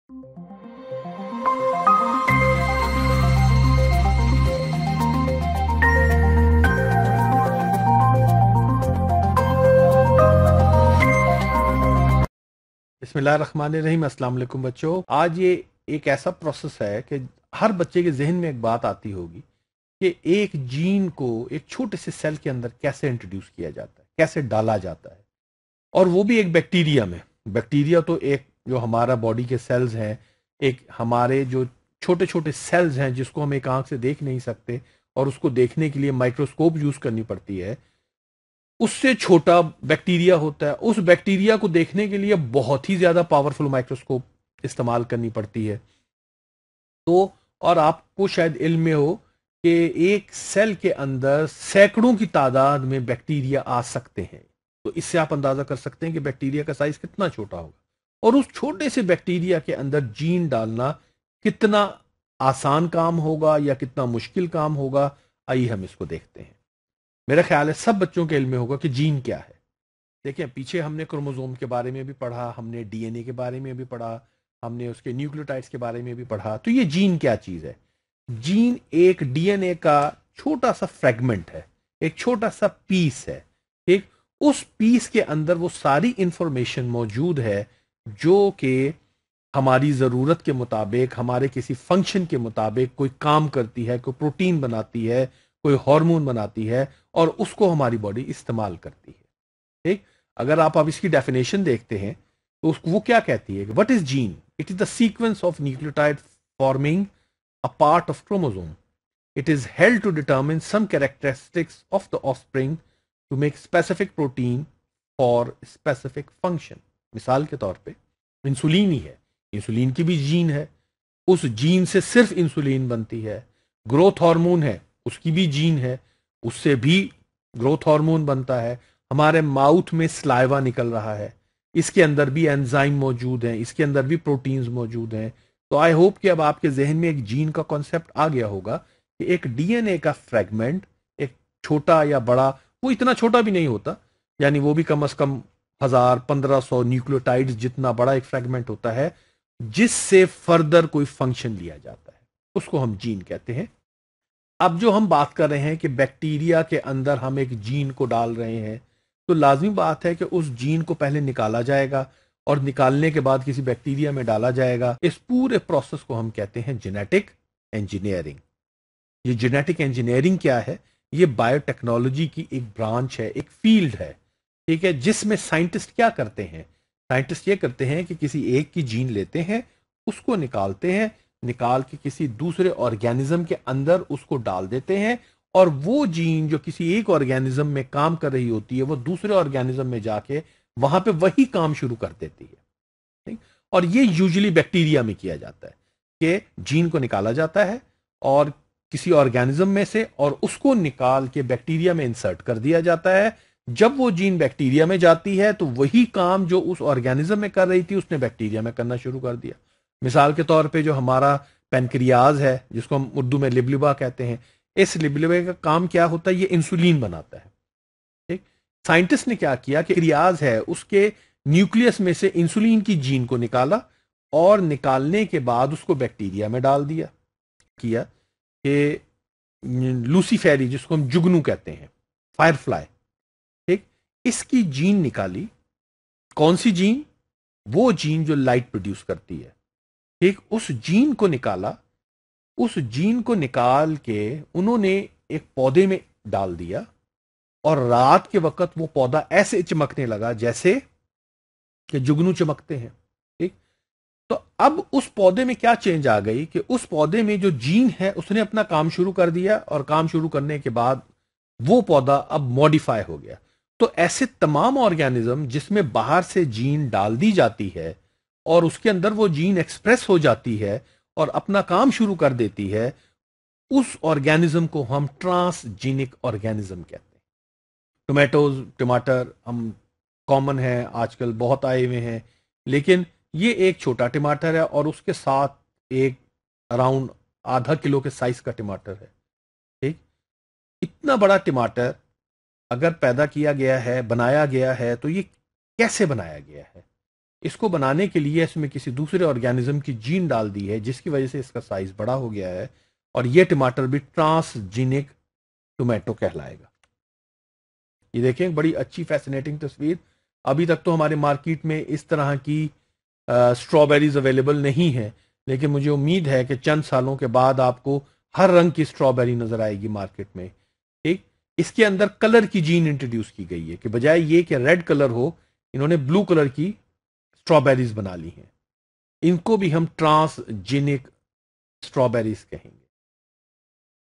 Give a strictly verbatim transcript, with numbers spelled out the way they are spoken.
बिस्मिल्लाहिर्रहमानिर्रहीम। अस्सलाम वालेकुम बच्चों। आज ये एक ऐसा प्रोसेस है कि हर बच्चे के जहन में एक बात आती होगी कि एक जीन को एक छोटे से सेल के अंदर कैसे इंट्रोड्यूस किया जाता है, कैसे डाला जाता है, और वो भी एक बैक्टीरिया में। बैक्टीरिया तो एक जो हमारा बॉडी के सेल्स हैं, एक हमारे जो छोटे छोटे सेल्स हैं जिसको हम एक आंख से देख नहीं सकते और उसको देखने के लिए माइक्रोस्कोप यूज करनी पड़ती है, उससे छोटा बैक्टीरिया होता है। उस बैक्टीरिया को देखने के लिए बहुत ही ज्यादा पावरफुल माइक्रोस्कोप इस्तेमाल करनी पड़ती है। तो और आपको शायद इल्म में हो कि एक सेल के अंदर सैकड़ों की तादाद में बैक्टीरिया आ सकते हैं। तो इससे आप अंदाजा कर सकते हैं कि बैक्टीरिया का साइज कितना छोटा होगा, और उस छोटे से बैक्टीरिया के अंदर जीन डालना कितना आसान काम होगा या कितना मुश्किल काम होगा। आइए हम इसको देखते हैं। मेरा ख्याल है सब बच्चों के इल्म में होगा कि जीन क्या है। देखिए, पीछे हमने क्रोमोसोम के बारे में भी पढ़ा, हमने डीएनए के बारे में भी पढ़ा, हमने उसके न्यूक्लियोटाइड्स के बारे में भी पढ़ा। तो ये जीन क्या चीज है? जीन एक डीएनए का छोटा सा फ्रेगमेंट है, एक छोटा सा पीस है। ठीक, उस पीस के अंदर वो सारी इंफॉर्मेशन मौजूद है जो कि हमारी ज़रूरत के मुताबिक, हमारे किसी फंक्शन के मुताबिक कोई काम करती है, कोई प्रोटीन बनाती है, कोई हार्मोन बनाती है, और उसको हमारी बॉडी इस्तेमाल करती है। ठीक, अगर आप अब इसकी डेफिनेशन देखते हैं तो उसको वो क्या कहती है? What is gene? It is the sequence of nucleotide forming a part of chromosome. It is held to determine some characteristics of the offspring to make specific protein for specific function. मिसाल के तौर पे insulin ही है, insulin की भी gene है, उस gene से सिर्फ इंसुलिन बनती है। ग्रोथ हार्मोन है, उसकी भी जीन है, उससे भी ग्रोथ हार्मोन बनता है। हमारे माउथ में स्लाइवा निकल रहा है, इसके अंदर भी एंजाइम मौजूद हैं, इसके अंदर भी प्रोटीन्स मौजूद हैं। तो आई होप कि अब आपके जहन में एक जीन का कॉन्सेप्ट आ गया होगा कि एक डीएनए का फ्रेगमेंट, एक छोटा या बड़ा, वो इतना छोटा भी नहीं होता, यानी वो भी कम से कम हजार पंद्रह सौ न्यूक्लियोटाइड्स जितना बड़ा एक फ्रेगमेंट होता है, जिससे फर्दर कोई फंक्शन लिया जाता है, उसको हम जीन कहते हैं। अब जो हम बात कर रहे हैं कि बैक्टीरिया के अंदर हम एक जीन को डाल रहे हैं, तो लाजमी बात है कि उस जीन को पहले निकाला जाएगा और निकालने के बाद किसी बैक्टीरिया में डाला जाएगा। इस पूरे प्रोसेस को हम कहते हैं जेनेटिक इंजीनियरिंग। ये जेनेटिक इंजीनियरिंग क्या है? ये बायोटेक्नोलॉजी की एक ब्रांच है, एक फील्ड है, ठीक है, जिसमें साइंटिस्ट क्या करते हैं? साइंटिस्ट ये करते हैं कि किसी एक की जीन लेते हैं, उसको निकालते हैं, निकाल के किसी दूसरे ऑर्गेनिज्म के अंदर उसको डाल देते हैं, और वो जीन जो किसी एक ऑर्गेनिज्म में काम कर रही होती है, वो दूसरे ऑर्गेनिज्म में जाके वहां पे वही काम शुरू कर देती है। ठीक? और ये यूजुअली बैक्टीरिया में किया जाता है कि जीन को निकाला जाता है और किसी ऑर्गेनिज्म में से, और उसको निकाल के बैक्टीरिया में इंसर्ट कर दिया जाता है। जब वो जीन बैक्टीरिया में जाती है तो वही काम जो उस ऑर्गेनिज्म में कर रही थी, उसने बैक्टीरिया में करना शुरू कर दिया। मिसाल के तौर पे जो हमारा पेनक्रियाज है, जिसको हम उर्दू में लिबलिबा कहते हैं, इस लिबलिबे का काम क्या होता है? ये इंसुलिन बनाता है। ठीक, साइंटिस्ट ने क्या किया कि क्रियाज है, उसके न्यूक्लियस में से इंसुलिन की जीन को निकाला, और निकालने के बाद उसको बैक्टीरिया में डाल दिया। किया कि लूसीफेरी, जिसको हम जुगनू कहते हैं, फायरफ्लाई, ठीक, इसकी जीन निकाली। कौन सी जीन? वो जीन जो लाइट प्रोड्यूस करती है। ठीक, उस जीन को निकाला। उस जीन को निकाल के उन्होंने एक पौधे में डाल दिया, और रात के वक्त वो पौधा ऐसे चमकने लगा जैसे कि जुगनू चमकते हैं। ठीक, तो अब उस पौधे में क्या चेंज आ गई कि उस पौधे में जो जीन है उसने अपना काम शुरू कर दिया, और काम शुरू करने के बाद वो पौधा अब मॉडिफाई हो गया। तो ऐसे तमाम ऑर्गेनिज्म जिसमें बाहर से जीन डाल दी जाती है और उसके अंदर वो जीन एक्सप्रेस हो जाती है और अपना काम शुरू कर देती है, उस ऑर्गेनिज्म को हम ट्रांसजीनिक ऑर्गेनिज्म कहते हैं। टोमेटोज, टमाटर हम कॉमन है, आजकल बहुत आए हुए हैं, लेकिन ये एक छोटा टमाटर है और उसके साथ एक अराउंड आधा किलो के साइज का टमाटर है। ठीक, इतना बड़ा टमाटर अगर पैदा किया गया है, बनाया गया है, तो ये कैसे बनाया गया है? اس کو بنانے کے لیے اس میں کسی دوسرے آرگینزم کی جین ڈال دی ہے جس کی وجہ سے اس کا سائز بڑا ہو گیا ہے، اور یہ ٹماٹر بھی ٹرانسجینک ٹومیٹو کہلائے گا۔ یہ دیکھیں بڑی اچھی فیسنیٹنگ تصویر۔ ابھی تک تو ہمارے مارکیٹ میں اس طرح کی اسٹرابیریز اویلیبل نہیں ہے، لیکن مجھے امید ہے کہ چند سالوں کے بعد آپ کو ہر رنگ کی اسٹرابیری نظر آئے گی مارکیٹ میں۔ ٹھیک، اس کے اندر کلر کی جین انٹروڈیوس کی گئی ہے کہ بجائے یہ کہ ریڈ کلر ہو، انہوں نے بلو کلر کی اسٹرابیریز بنا لی ہیں۔ ان کو بھی ہم ٹرانس جینک اسٹرابیریز کہیں گے۔